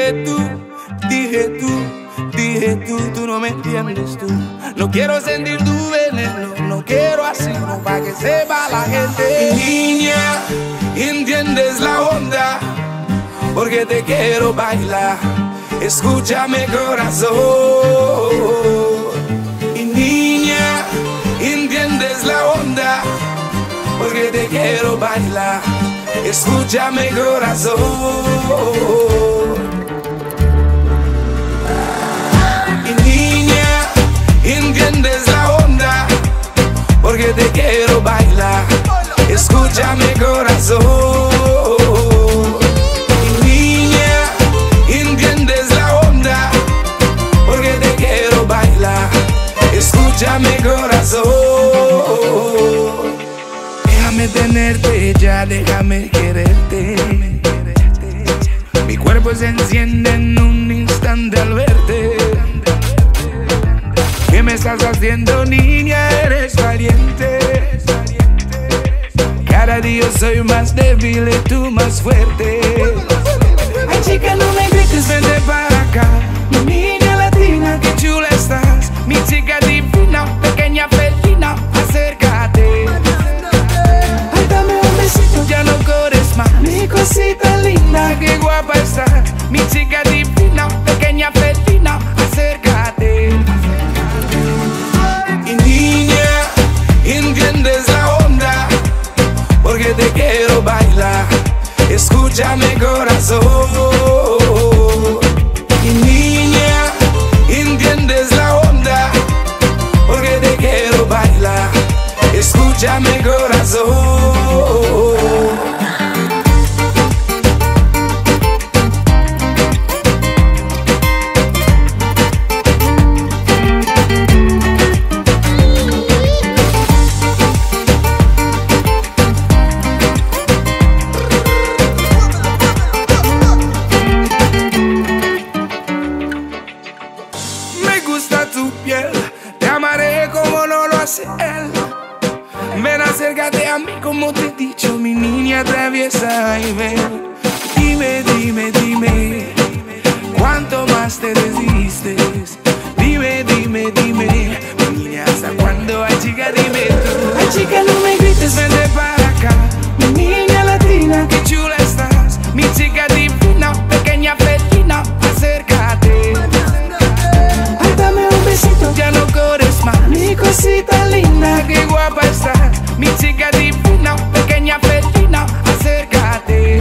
tú no me entiendes tú. No quiero sentir tu veneno, no quiero hacerlo para que sepa la gente. Niña, entiendes la onda, porque te quiero bailar. Escúchame corazón. Y niña, entiendes la onda, porque te quiero bailar. Escúchame corazón. Entiendes la onda, porque te quiero bailar. Escúchame corazón. Y niña, entiendes la onda, porque te quiero bailar. Escúchame corazón. Déjame tenerte ya, déjame quererte. Mi cuerpo se enciende en un instante al verte. ¿Qué me estás haciendo, niña? Eres valiente. Cada día soy más débil y tú más fuerte. Ay, chica, no me grites, vente para acá. Mi niña latina, qué chula estás. Mi chica divina, pequeña felina, acércate. Ay, dame un besito, ya no corres más. Mi cosita linda, qué guapa estás. Mi chica divina, pequeña felina, acércate. Y niña, entiendes la onda, porque te quiero bailar. Escúchame corazón. Y niña, entiendes la onda, porque te quiero bailar. Escúchame corazón. Te amaré como no lo hace él. Ven, acércate a mí como te he dicho, mi niña traviesa. Y ven, dime, dime, dime, ¿cuánto más te desdiste? Dime, dime, dime, mi niña, ¿hasta cuándo? Ay, chica, dime tú. Ay, chica, no me grites, vente para acá. Mi niña latina, qué chula estás. Mi chica divina, pequeña felina, acércate. Ay, dame un besito, ya no corres más. Mi cosita linda, qué guapa estás. Mi chica divina, pequeña felina, acércate.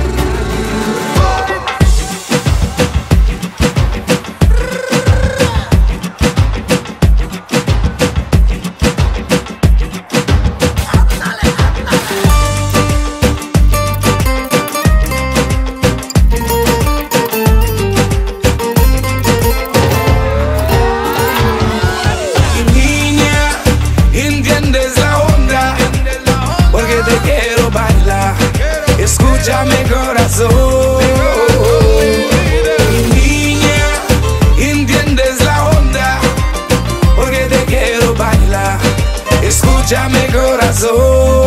Escúchame corazón. Y niña, entiendes la onda, porque te quiero bailar. Escúchame corazón.